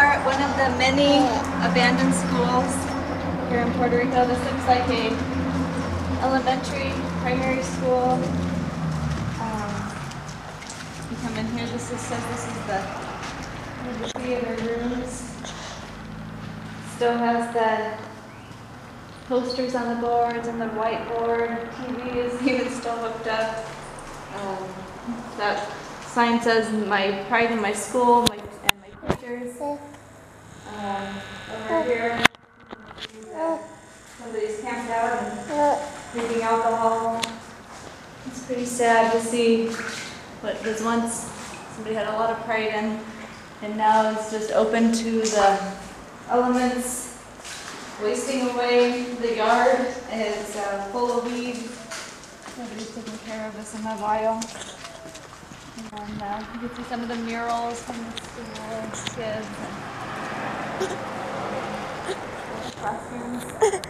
are at one of the many abandoned schools here in Puerto Rico. This looks like a elementary, primary school. You come in here, this is the theater rooms. Still has the posters on the boards and the whiteboard. TV is even still hooked up. That sign says "My pride in my school," and my pictures. Over here, somebody's camped out and drinking alcohol. It's pretty sad to see what was once somebody had a lot of pride in, and now it's just open to the elements, wasting away. The yard is full of weeds. Nobody's taking care of this in a while. And you can see some of the murals from the school, kids, and classrooms.